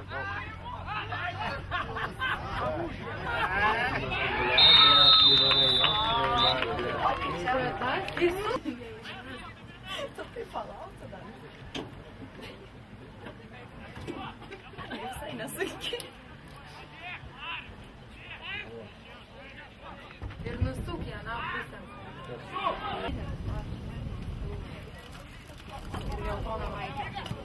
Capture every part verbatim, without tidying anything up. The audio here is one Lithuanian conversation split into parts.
Tu tem que falar alto, Dani? Eu sei, nessa aqui. Jer nas suki, a napisam. Jer je ona majka.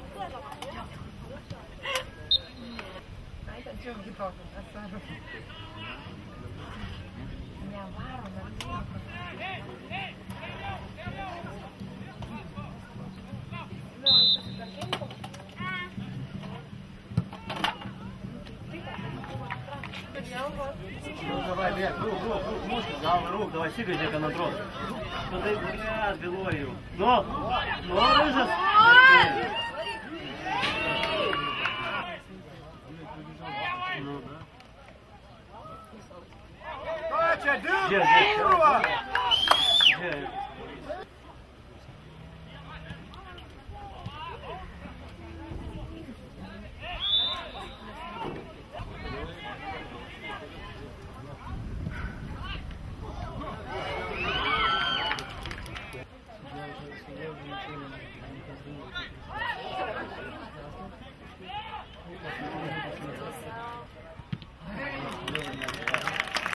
Ajde, ću ti pokazati, a stvarno. Ja varam na to. Ну давай, Лек, рук, рук, рук, мушку, дал рук, давай, сигай, Жека, на дрон. Ну ты, блядь, белою. Ну, ну, рыжа. Ну, да. Где, где? Где?